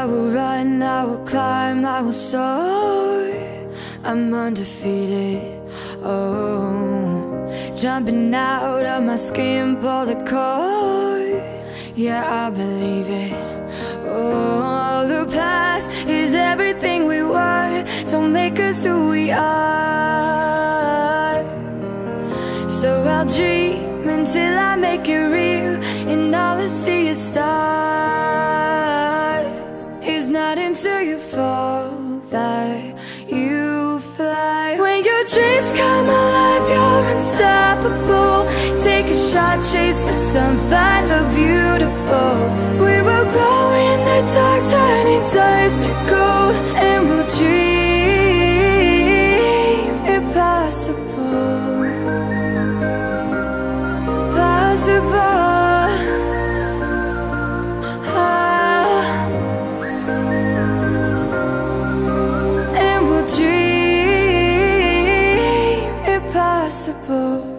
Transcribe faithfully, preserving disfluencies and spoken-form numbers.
I will run, I will climb, I will soar. I'm undefeated, oh. Jumping out of my skin, pull the cord. Yeah, I believe it. Oh, the past is everything we were. Don't make us who we are. So I'll dream until I make it real, and all I see is stars. It's not until you fall that you fly. When your dreams come alive, you're unstoppable. Take a shot, chase the sun, find the beautiful. We will glow in the dark, turning dust to gold, and we'll dream impossible. Possible. Ah. And we'll dream impossible.